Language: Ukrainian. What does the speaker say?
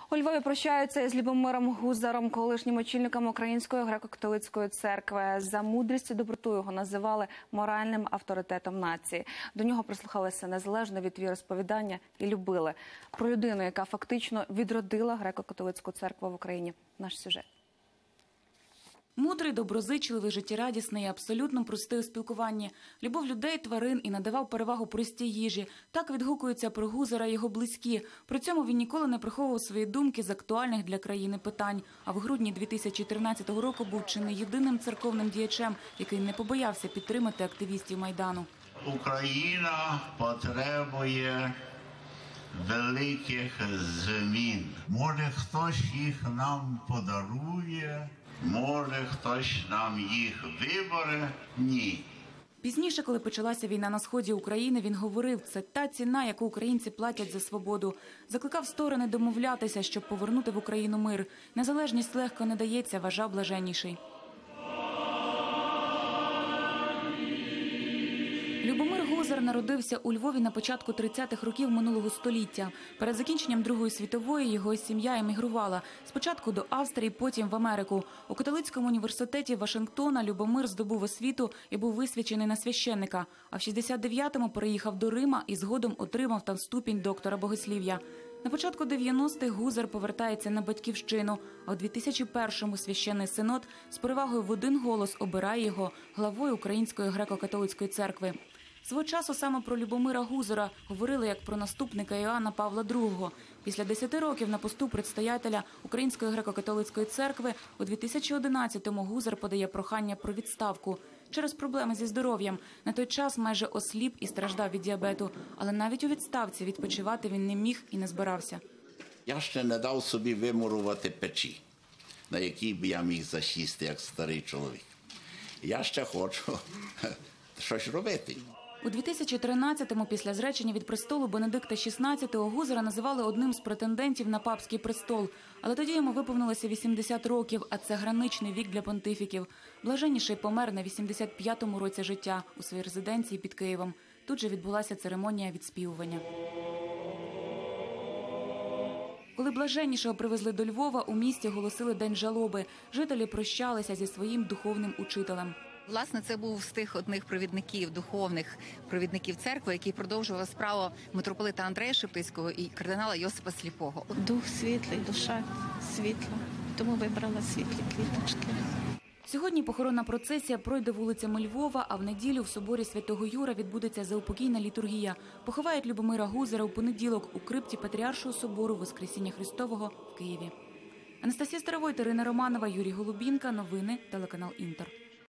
У Львові прощаються із Любомиром Гузаром, колишнім очільником Української греко-католицької церкви. За мудрість і доброту його називали моральним авторитетом нації. До нього прислухалися незалежно від віросповідання і любили. Про людину, яка фактично відродила греко-католицьку церкву в Україні. Наш сюжет. Мудрий, доброзичливий, життєрадісний і абсолютно простий у спілкуванні. Любов людей, тварин і надавав перевагу простій їжі. Так відгукуються про Гузара його близькі. При цьому він ніколи не приховував свої думки з актуальних для країни питань. А в грудні 2013 року був чи не єдиним церковним діячем, який не побоявся підтримати активістів Майдану. Україна потребує великих змін. Може, хтось їх нам подарує, може, хтось нам їх вибере? Ні. Пізніше, коли почалася війна на сході України, він говорив, це та ціна, яку українці платять за свободу. Закликав сторони домовлятися, щоб повернути в Україну мир. Незалежність легко не дається, вважав блаженніший. Любомир Гузар народився у Львові на початку 30-х років минулого століття. Перед закінченням Другої світової його сім'я емігрувала. Спочатку до Австрії, потім в Америку. У католицькому університеті Вашингтона Любомир здобув освіту і був висвячений на священника. А в 69-му переїхав до Рима і згодом отримав там ступінь доктора богослів'я. На початку 90-х Гузар повертається на батьківщину, а у 2001-му священний синод з перевагою в один голос обирає його главою Української греко-католицької церкви. Свого часу саме про Любомира Гузара говорили як про наступника Іоанна Павла II. Після 10 років на посту предстоятеля Української греко-католицької церкви у 2011-му Гузар подає прохання про відставку. Через проблеми зі здоров'ям. На той час майже осліп і страждав від діабету. Але навіть у відставці відпочивати він не міг і не збирався. Я ще не дав собі вимурувати печі, на якій б я міг засісти, як старий чоловік. Я ще хочу щось робити. У 2013-му після зречення від престолу Бенедикта XVI Гузара називали одним з претендентів на папський престол. Але тоді йому виповнилося 80 років, а це граничний вік для понтифіків. Блаженніший помер на 85-му році життя у своїй резиденції під Києвом. Тут же відбулася церемонія відспівування. Коли Блаженнішого привезли до Львова, у місті оголосили день жалоби. Жителі прощалися зі своїм духовним учителем. Власне, це був з тих одних провідників, духовних провідників церкви, який продовжував справу митрополита Андрея Шептицького і кардинала Йосипа Сліпого. Дух світлий, душа світла, тому вибрала світлі квіточки. Сьогодні похоронна процесія пройде вулицями Львова, а в неділю в соборі Святого Юра відбудеться заупокійна літургія. Поховають Любомира Гузара у понеділок у крипті Патріаршого собору Воскресіння Христового в Києві. Анастасія Старовойт, Ірина Романова, Юрій Голубінка. Новини, телеканал Інтер.